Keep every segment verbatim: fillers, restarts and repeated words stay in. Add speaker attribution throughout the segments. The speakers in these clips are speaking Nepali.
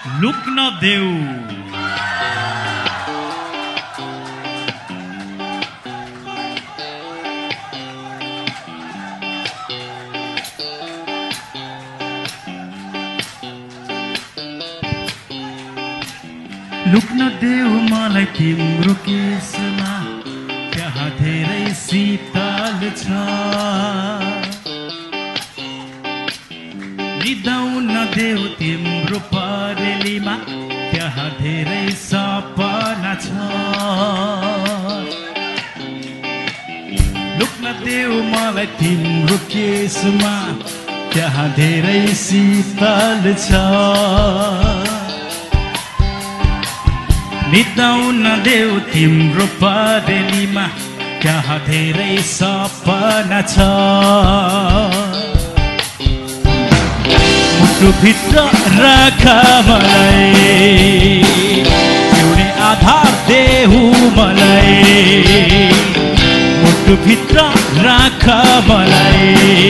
Speaker 1: लुक्न देऊ लुक्न देऊ मलाई तिम्रो केसमा त्यहाँ धेरै शीतल छ निदाउन देऊ तिम्रो परेलीमा त्यहाँ धेरै सपना छ लुक्न देऊ मलाई तिम्रो केसमा त्यहाँ धेरै शीतल छ निदाउन देऊ तिम्रो परेलीमा त्यहाँ धेरै सपना छ मुटुभित्र राख मलाई जिउने आधार देऊ मलाई मुटुभित्र राख मलाई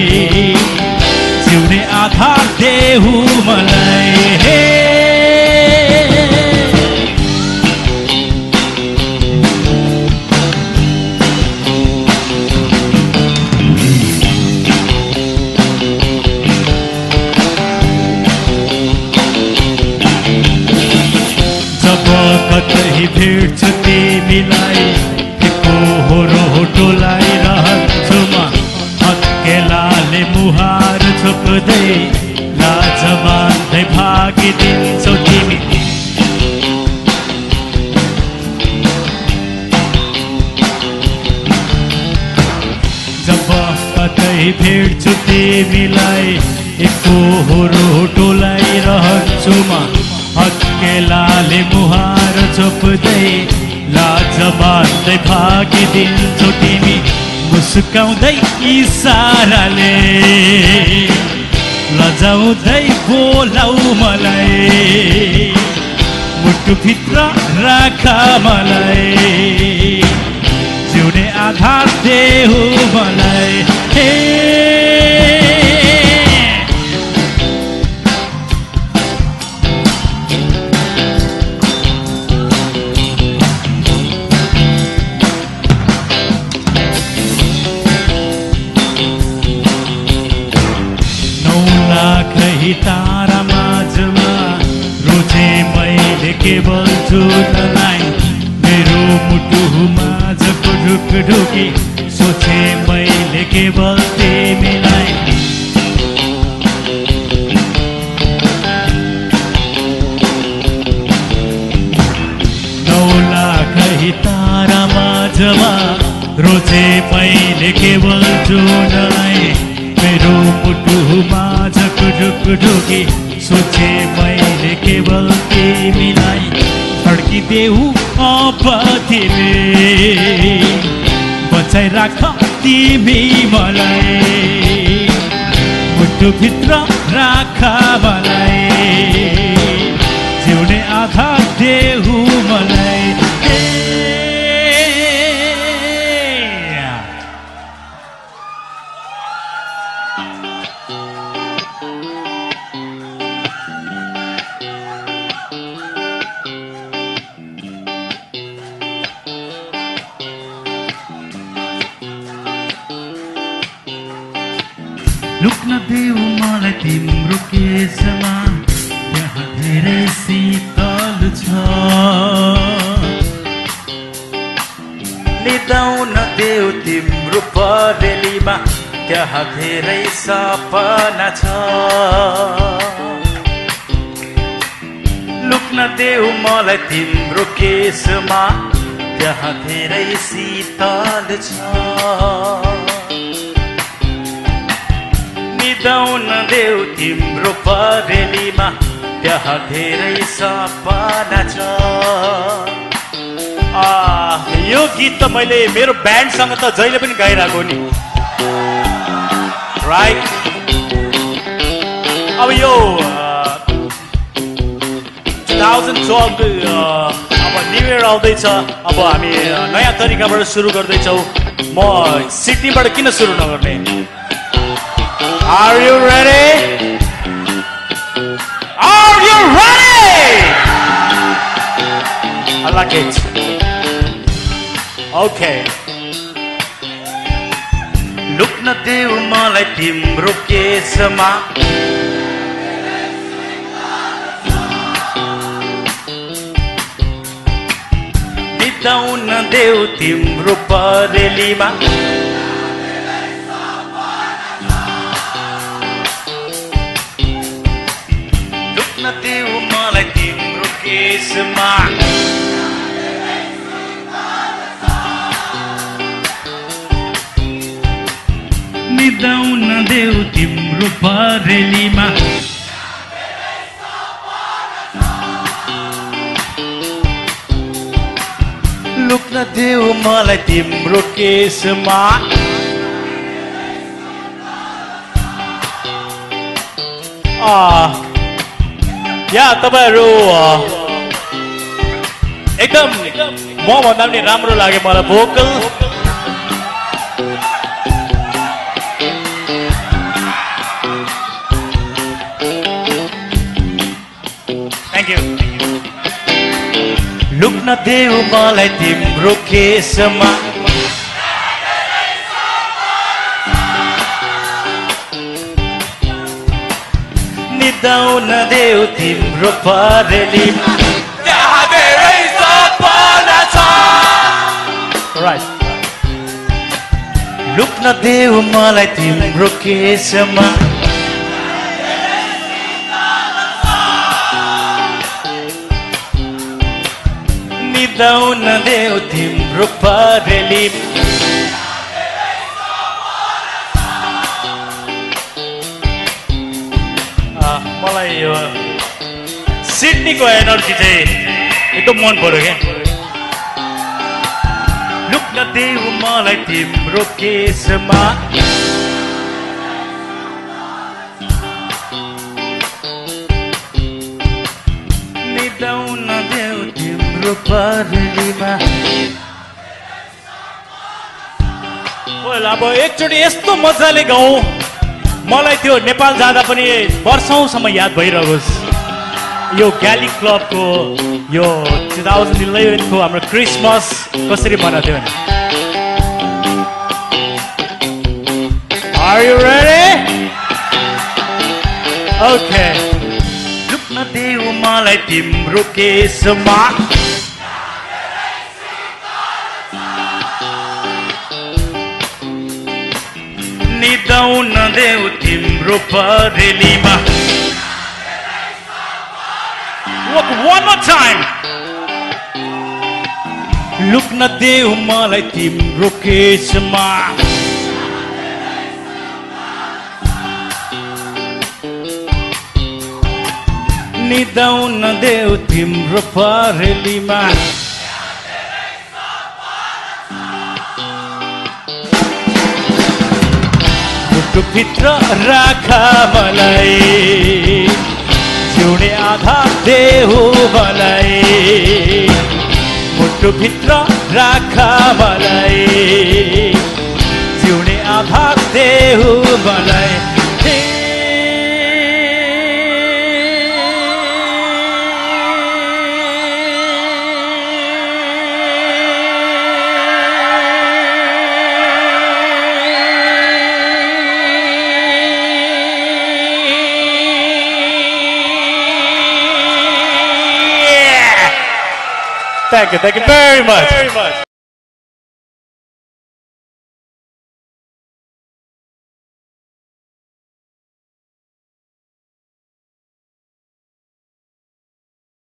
Speaker 1: जिउने आधार देऊ मलाई कतै भेट्छु तिमीलाई पोहोरो टोलाई रहन्छु म हत्केलाले मुहार छोप्दै लाज बाँध्दै भागिदिन्छौ तिमी जब कतै भेट्छु तिमीलाई पोहोरो टोलाई रहन्छु म हत्केलाले मुहार छोप्दै लाज बाँध्दै भागिदिन्छौ तिमी मुस्काउँदै इसाराले लजाउँदै बोलाउ मलाई मुटुभित्र राख मलाई जिउने आधार देऊ मलाई हे तारा माझमा रोजे मैले केवल जुनलाई मेरो मुटु माझको ढुकढुकी सोचे मैले केवल तिमीलाई नौ लाख तारा माझमा रोजे मैले केवल जुनलाई मेरो मुटु माझको ढुकढुकी सोचे मैले केवल तिमीलाई फर्किदेऊ अब तिमी बचाइ राख तिमी मलाई मुटुभित्र राख मलाई जिउने आधार देऊ मलाई लुक्न देऊ मलाई तिम्रो केसमा त्यहाँ धेरै शीतल छ निदाउन देऊ तिम्रो परेलीमा त्यहाँ धेरै सपना छ लुक्न देऊ मलाई तिम्रो केसमा त्यहाँ धेरै शीतल छ निदाउन देऊ तिम्रो परेलीमा त्यहाँ धेरै सपना छ
Speaker 2: आ यो गीत त मैले मेरो ब्यान्डसँग त जहिले पनि गाइरहेको नि राइट अब यो दुई हजार चौध अब न्यू इयर आउँदैछ अब हामी नयाँ तरिकाबाट सुरु गर्दैछौँ म सिडनीबाट किन सुरु नगर्ने Are you ready? Are you ready? package. Okay.
Speaker 1: लुक्न देऊ मलाई तिम्रो केसमा निदाउन देऊ तिम्रो परेलीमा लुक्न देऊ मलाई तिम्रो केसमा निदाउन देऊ तिम्रो परेलीमा लुक्न देऊ मलाई तिम्रो केसमा
Speaker 2: या तपाईहरु एकदम म भन्दा पनि राम्रो लाग्यो मलाई भोकल
Speaker 1: थ्यांक यू लुक्न देऊ मलाई तिम्रो केसमा निदाउन देऊ तिम्रो परेलीमा
Speaker 2: त्यहाँ धेरै सपना छ राइट
Speaker 1: लुक्न देऊ मलाई तिम्रो केसमा निदाउन देऊ तिम्रो परेलीमा
Speaker 2: मलाई यो सिडनीको एनर्जी चाहिँ एकदम मन पर्यो क्या
Speaker 1: लुक्न देऊ मलाई तिम्रो केसमा निदाउन देऊ तिम्रो परेलीमा
Speaker 2: अब एकचोटि यस्तो मजाले गाउँ मलाई त्यो नेपाल जाँदा पनि वर्षौंसम्म याद भइरहोस् यो ग्याली क्लबको यो टु थाउजन्ड इलेभेन को हाम्रो क्रिसमस कसरी मनाउँथ्यो भने Are you ready? Okay.
Speaker 1: लुक्न देऊ मलाई तिम्रो केसमा निदाउन देऊ तिम्रो परेलीमा
Speaker 2: Look, one more time.
Speaker 1: लुक्न देऊ मलाई तिम्रो केसमा निदाउन देऊ तिम्रो परेलीमा भित्र राख मलाई जिउने आधार देऊ मलाई मुटु भित्र राख मलाई जिउने आधार देऊ मलाई
Speaker 2: Thank you, thank you very much. Very much.